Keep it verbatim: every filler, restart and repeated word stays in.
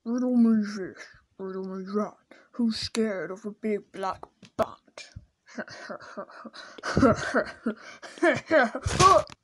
Riddle me this, riddle me that. Who's scared of a big black bat?